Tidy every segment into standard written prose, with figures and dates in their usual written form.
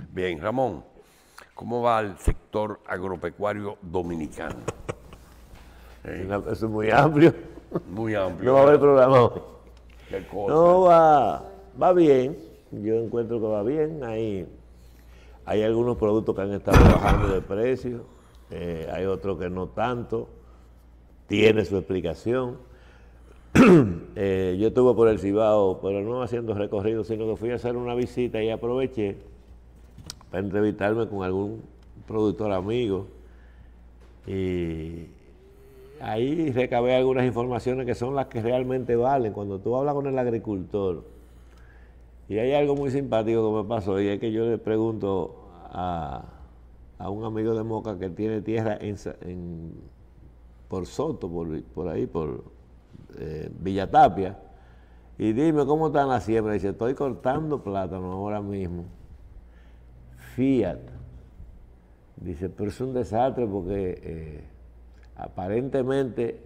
Bien, Ramón, ¿cómo va el sector agropecuario dominicano? Eso es muy amplio. Muy amplio. No va a haber programa hoy. ¿Qué cosa? No, va bien. Yo encuentro que va bien. Hay algunos productos que han estado bajando de precio. Hay otros que no tanto. Tiene su explicación. Yo estuve por el Cibao, pero no haciendo recorrido, sino que fui a hacer una visita y aproveché para entrevistarme con algún productor amigo. Y ahí recabé algunas informaciones que son las que realmente valen. Cuando tú hablas con el agricultor, y hay algo muy simpático que me pasó, y es que yo le pregunto a un amigo de Moca que tiene tierra por Soto, por ahí, por Villa Tapia, y dime cómo están las siembras. Dice, estoy cortando plátano ahora mismo. Fiat. Dice, pero es un desastre porque aparentemente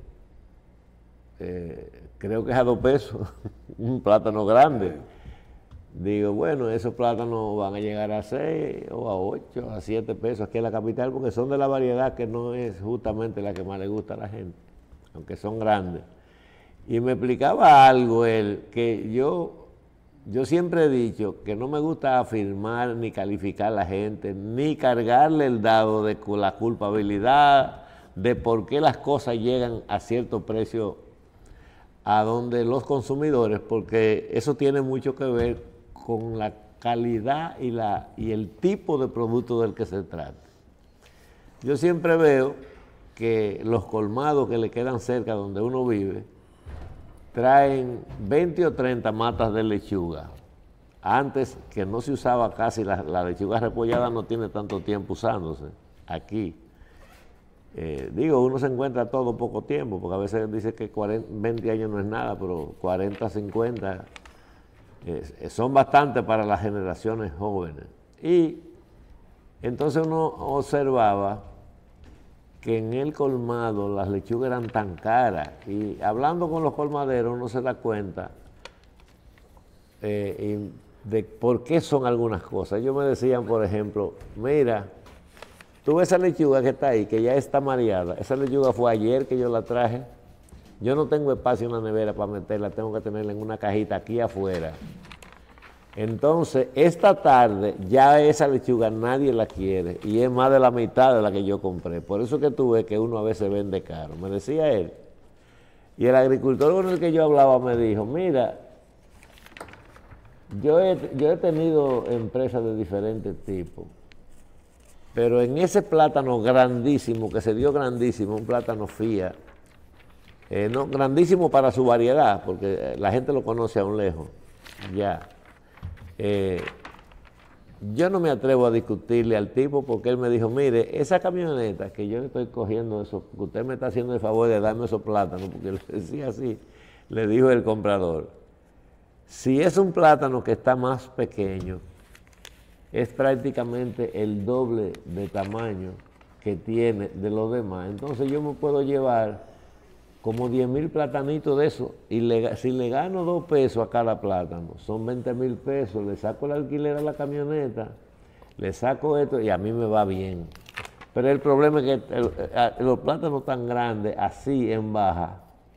creo que es a 2 pesos un plátano grande. Digo, bueno, esos plátanos van a llegar a 6 o a 8, a 7 pesos aquí en la capital, porque son de la variedad que no es justamente la que más le gusta a la gente, aunque son grandes. Y me explicaba algo él, que yo siempre he dicho que no me gusta afirmar ni calificar a la gente, ni cargarle el dado de la culpabilidad de por qué las cosas llegan a cierto precio a donde los consumidores, porque eso tiene mucho que ver con la calidad y el tipo de producto del que se trata. Yo siempre veo que los colmados que le quedan cerca donde uno vive traen 20 o 30 matas de lechuga. Antes, que no se usaba casi, la lechuga repollada no tiene tanto tiempo usándose aquí. Uno se encuentra todo poco tiempo, porque a veces dice que 20 años no es nada, pero 40, 50 son bastante para las generaciones jóvenes. Y entonces uno observaba que en el colmado las lechugas eran tan caras, y hablando con los colmaderos uno se da cuenta de por qué son algunas cosas. Ellos me decían, por ejemplo, mira, tú ves esa lechuga que está ahí, que ya está mareada, esa lechuga fue ayer que yo la traje, yo no tengo espacio en la nevera para meterla, tengo que tenerla en una cajita aquí afuera. Entonces, esta tarde ya esa lechuga nadie la quiere y es más de la mitad de la que yo compré. Por eso que tú ves que uno a veces vende caro, me decía él. Y el agricultor con el que yo hablaba me dijo, mira, yo he tenido empresas de diferentes tipos, pero en ese plátano grandísimo, que se dio grandísimo, un plátano Fiat, no, grandísimo para su variedad, porque la gente lo conoce aún lejos, ya. Yo no me atrevo a discutirle al tipo porque él me dijo, mire, esa camioneta que yo le estoy cogiendo eso, que usted me está haciendo el favor de darme esos plátanos, porque le decía así, le dijo el comprador, si es un plátano que está más pequeño, es prácticamente el doble de tamaño que tiene de los demás, entonces yo me puedo llevar como 10,000 platanitos de eso, y si le gano 2 pesos a cada plátano, son 20,000 pesos, le saco el alquiler a la camioneta, le saco esto y a mí me va bien. Pero el problema es que los plátanos tan grandes, así en baja,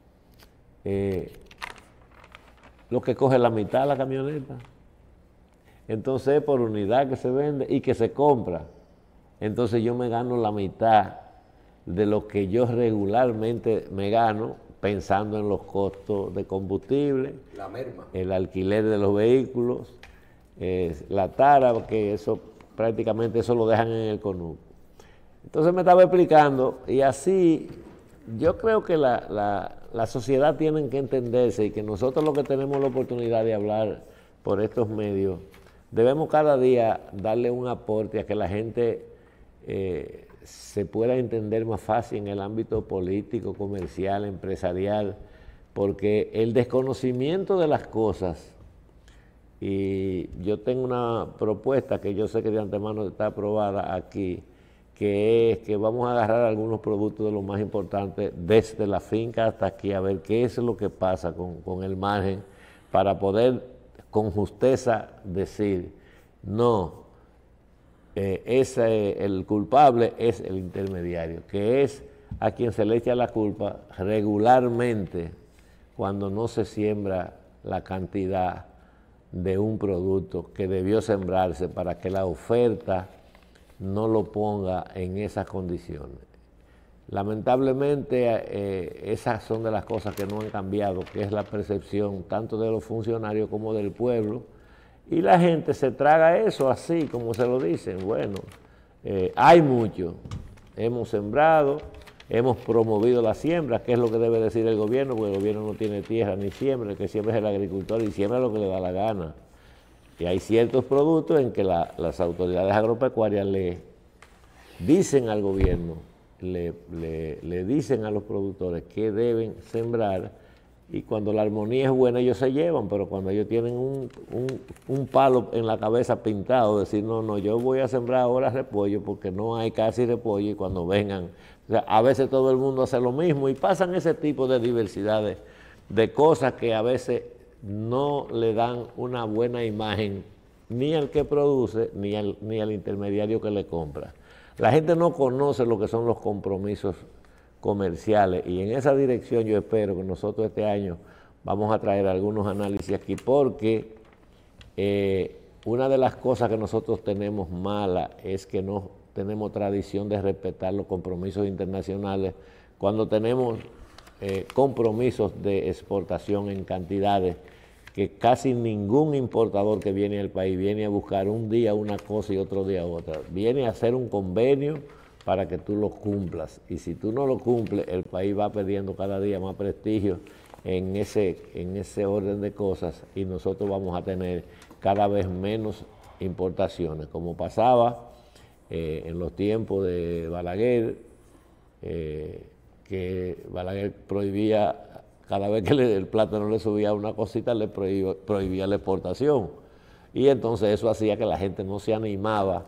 lo que coge la mitad de la camioneta. Entonces es por unidad que se vende y que se compra. Entonces yo me gano la mitad de lo que yo regularmente me gano, pensando en los costos de combustible, La merma, el alquiler de los vehículos, la tara, que eso prácticamente eso lo dejan en el CONUC. Entonces me estaba explicando, y así yo creo que la sociedad tiene que entenderse, y que nosotros los que tenemos la oportunidad de hablar por estos medios, debemos cada día darle un aporte a que la gente se pueda entender más fácil en el ámbito político, comercial, empresarial, porque el desconocimiento de las cosas, y yo tengo una propuesta que yo sé que de antemano está aprobada aquí, que es que vamos a agarrar algunos productos de los más importantes desde la finca hasta aquí, a ver qué es lo que pasa con el margen, para poder con justeza decir, no, el culpable es el intermediario, que es a quien se le echa la culpa regularmente cuando no se siembra la cantidad de un producto que debió sembrarse para que la oferta no lo ponga en esas condiciones. Lamentablemente esas son de las cosas que no han cambiado, que es la percepción tanto de los funcionarios como del pueblo, y la gente se traga eso así como se lo dicen. Bueno, hay mucho, hemos sembrado, hemos promovido la siembra, que es lo que debe decir el gobierno, porque el gobierno no tiene tierra ni siembra, el que siembra es el agricultor y siembra lo que le da la gana. Y hay ciertos productos en que las autoridades agropecuarias le dicen al gobierno, le dicen a los productores que deben sembrar, y cuando la armonía es buena ellos se llevan, pero cuando ellos tienen un palo en la cabeza pintado, decir no, yo voy a sembrar ahora repollo porque no hay casi repollo, y cuando vengan, o sea, a veces todo el mundo hace lo mismo y pasan ese tipo de diversidades de cosas que a veces no le dan una buena imagen ni al que produce ni al intermediario que le compra. La gente no conoce lo que son los compromisos comerciales, y en esa dirección yo espero que nosotros este año vamos a traer algunos análisis aquí, porque una de las cosas que nosotros tenemos mala es que no tenemos tradición de respetar los compromisos internacionales cuando tenemos compromisos de exportación en cantidades que casi ningún importador que viene al país viene a buscar un día una cosa y otro día otra. Viene a hacer un convenio para que tú lo cumplas. Y si tú no lo cumples, el país va perdiendo cada día más prestigio en ese orden de cosas, y nosotros vamos a tener cada vez menos importaciones, como pasaba en los tiempos de Balaguer, que Balaguer prohibía. Cada vez que el plátano le subía una cosita, le prohibía la exportación. Y entonces eso hacía que la gente no se animaba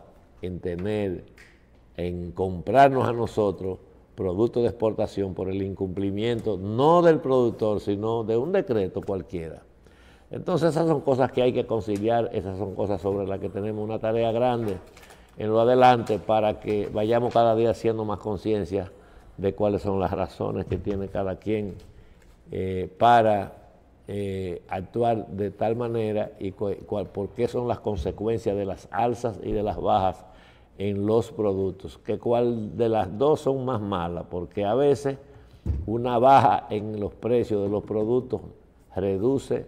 en comprarnos a nosotros productos de exportación por el incumplimiento, no del productor, sino de un decreto cualquiera. Entonces esas son cosas que hay que conciliar, esas son cosas sobre las que tenemos una tarea grande en lo adelante, para que vayamos cada día haciendo más conciencia de cuáles son las razones que tiene cada quien para actuar de tal manera, y por qué son las consecuencias de las alzas y de las bajas en los productos, que cuál de las dos son más malas, porque a veces una baja en los precios de los productos reduce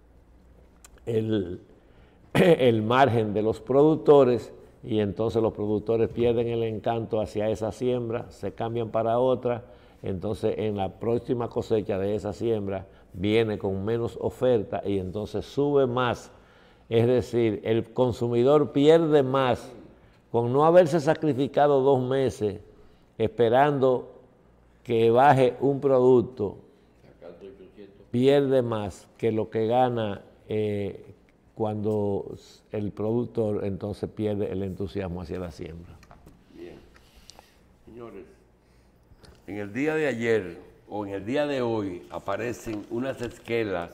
el margen de los productores, y entonces los productores pierden el encanto hacia esa siembra, se cambian para otra. Entonces en la próxima cosecha de esa siembra viene con menos oferta y entonces sube más. Es decir, el consumidor pierde más con no haberse sacrificado 2 meses esperando que baje un producto, pierde más que lo que gana cuando el productor entonces pierde el entusiasmo hacia la siembra. Bien. Señores, en el día de ayer o en el día de hoy aparecen unas esquelas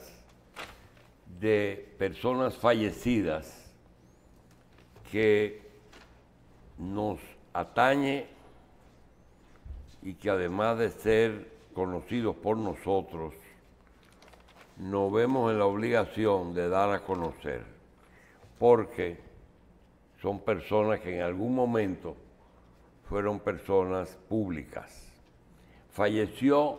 de personas fallecidas que nos atañe, y que además de ser conocidos por nosotros, nos vemos en la obligación de dar a conocer, porque son personas que en algún momento fueron personas públicas. Falleció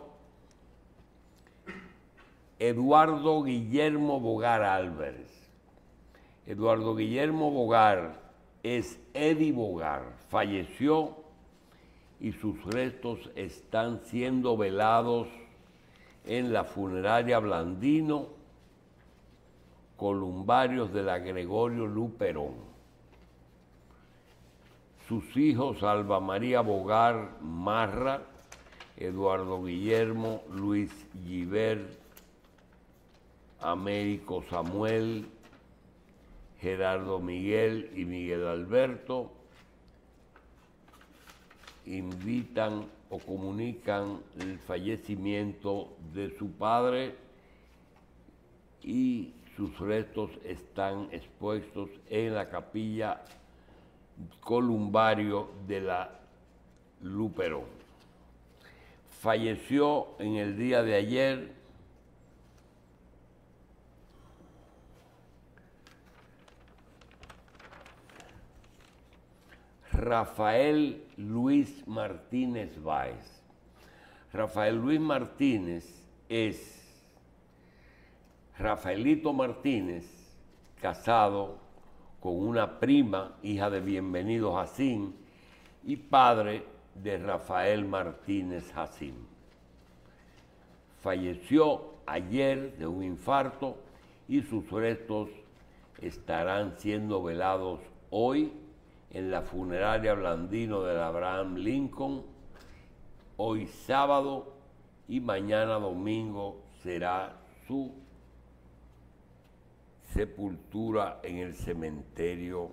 Eduardo Guillermo Bogar Álvarez. Eduardo Guillermo Bogar es Eddie Bogar. Falleció y sus restos están siendo velados en la funeraria Blandino Columbarios de la Gregorio Luperón. Sus hijos Alba María Bogar Marra, Eduardo Guillermo, Luis Gibert, Américo Samuel, Gerardo Miguel y Miguel Alberto invitan o comunican el fallecimiento de su padre, y sus restos están expuestos en la capilla columbario de la Luperón. Falleció en el día de ayer Rafael Luis Martínez Báez. Rafael Luis Martínez es Rafaelito Martínez, casado con una prima, hija de Bienvenido Jacín, y padre de Rafael Martínez Jacín. Falleció ayer de un infarto y sus restos estarán siendo velados hoy en la funeraria Blandino del Abraham Lincoln, hoy sábado, y mañana domingo será su sepultura en el cementerio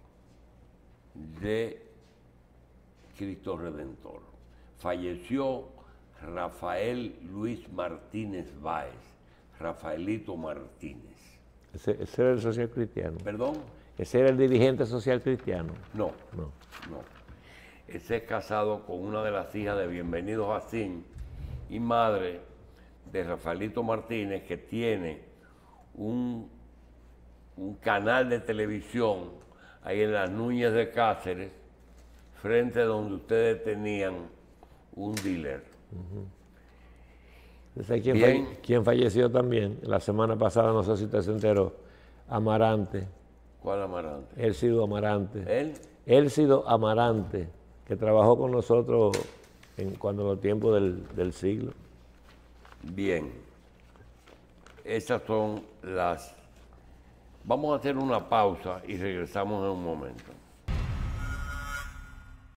de Cristo Redentor. Falleció Rafael Luis Martínez Báez, Rafaelito Martínez. Ese era el social cristiano. ¿Perdón? Ese era el dirigente social cristiano. No. Ese es casado con una de las hijas de Bienvenido Jacín y madre de Rafaelito Martínez, que tiene un canal de televisión ahí en las Núñez de Cáceres, frente a donde ustedes tenían un dealer. ¿Quién falleció también? La semana pasada, no sé si usted se enteró, Amarante. ¿Cuál Amarante? Elcido Amarante. ¿Él? Elcido Amarante, que trabajó con nosotros cuando los tiempos del siglo. Bien. Esas son las... Vamos a hacer una pausa y regresamos en un momento.